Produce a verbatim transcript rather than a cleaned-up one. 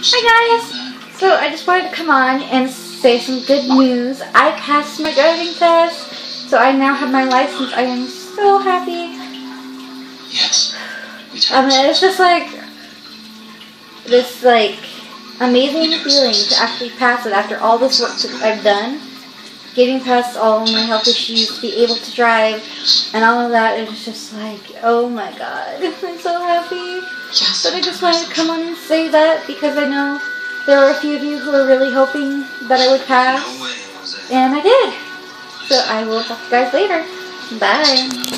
Hi guys! So I just wanted to come on and say some good news. I passed my driving test, so I now have my license. I am so happy. Yes. Um, it's just like this like amazing feeling to actually pass it after all this work that I've done. Getting past all of my health issues, be able to drive, and all of that, it's just like, oh my god, I'm so happy. But I just wanted to come on and say that because I know there were a few of you who were really hoping that I would pass, and I did. So I will talk to you guys later. Bye.